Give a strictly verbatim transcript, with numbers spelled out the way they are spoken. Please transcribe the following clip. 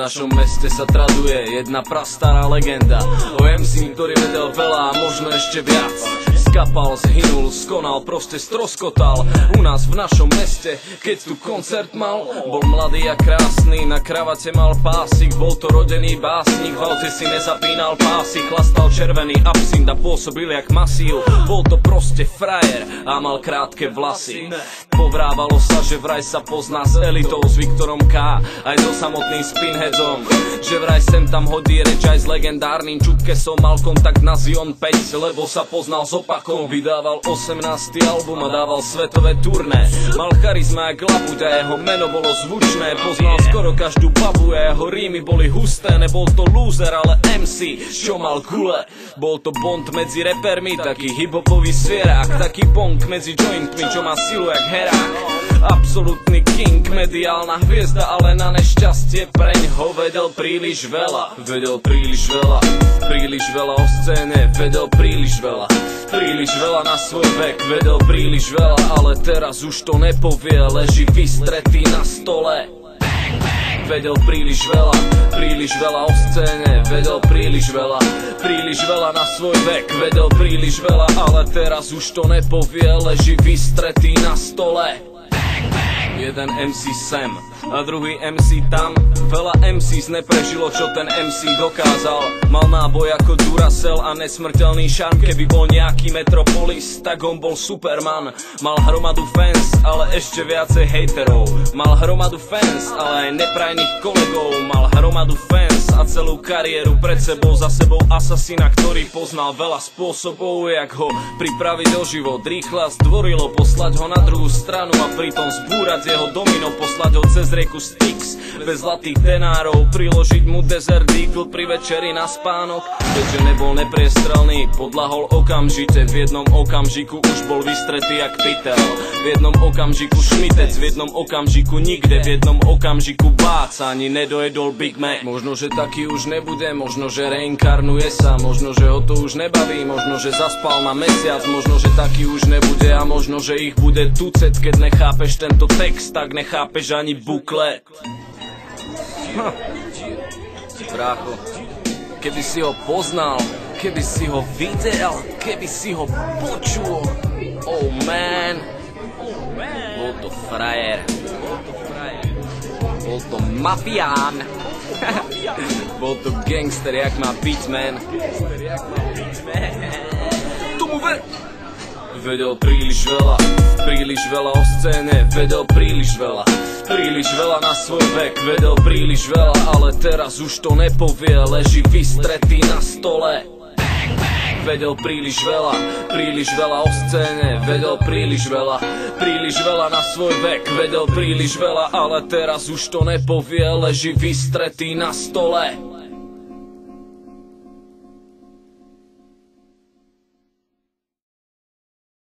našom meste sa traduje jedna prastará legenda o em cé, ktorý vedel veľa a možno ešte viac. Skapal, zhynul, skonal, proste stroskotal u nás v našom meste, keď tu koncert mal. Bol mladý a krásny, na kravate mal pásik, bol to rodený básnik, v aute si nezapínal pásy, chlastal červený absint a pôsobil jak masív. Bol to proste frajer a mal krátke vlasy. Povrávalo sa, že vraj sa pozná s elitou, s Viktorom K, aj so samotným Spinheadom, že vraj sem tam hodí reč aj s legendárnym Čutkesom. Mal kontakt na Zion päť, lebo sa poznal s opakom. Vydával osemnásty album a dával svetové turné. Mal charizma jak labud a jeho meno bolo zvučné. Poznal skoro každú babu a jeho rímy boli husté. Nebol to loser, ale em cé, čo mal kule. Bol to Bond medzi repermi, taký hiphopový svierák, taký punk medzi jointmi, čo má silu jak herák. Absolutný king, mediálna hviezda, ale na nešťastie preňho vedel príliš veľa. Vedel príliš veľa, príliš veľa o scéne, vedel príliš veľa. Príliš veľa na svoj vek, vedel príliš veľa, ale teraz už to nepovie, leží vystretý na stole. Vedel príliš veľa, príliš veľa o scéne, vedel príliš veľa. Príliš veľa na svoj vek, vedel príliš veľa, ale teraz už to nepovie, leží vystretý na stole. Jeden em cé sem a druhý em cé tam. Veľa em cés neprežilo, čo ten em cé dokázal. Mal náboj ako Duracell a nesmrteľný šarm. Keby bol nejaký Metropolis, tak on bol Superman. Mal hromadu fans, ale ešte viacej hejterov. Mal hromadu fans, ale aj neprajných kolegov. Mal hromadu fans a celú kariéru pred sebou. Za sebou asasína, ktorý poznal veľa spôsobov, jak ho pripraviť o život. Rýchle a zdvorilo poslať ho na druhú stranu a pritom zbúrať jeho domino, poslať ho cez rieku Styx bez zlatých denárov, priložiť mu Desert Eagle pri večeri na spánok. Keďže nebol nepriestrelný, podľahol okamžite. V jednom okamžiku už bol vystretý jak pytel. V jednom okamžiku šmitec, v jednom okamžiku nikde. V jednom okamžiku bác, ani nedojedol Big Mac. Možno, že taký už nebude, možno, že reinkarnuje sa. Možno, že ho to už nebaví, možno, že zaspal na mesiac. Možno, že taký už nebude a možno, že ich bude tucet. Keď nechápeš tento text, tak nechápeš ani buklet. Hm. Brácho, keby si ho poznal, keby si ho videl, keby si ho počul. Oh man, bol to frajer, bol to mafián, bol to gangster, jak má byť, man. Tomu ver. Vedel príliš veľa, príliš veľa o scéne, vedel príliš veľa. Príliš veľa na svoj vek, vedel príliš veľa, ale teraz už to nepovie, leží vystretý na stole. Vedel príliš veľa, príliš veľa o scéne, vedel príliš veľa. Príliš veľa na svoj vek, vedel príliš veľa, ale teraz už to nepovie, leží vystretý na stole.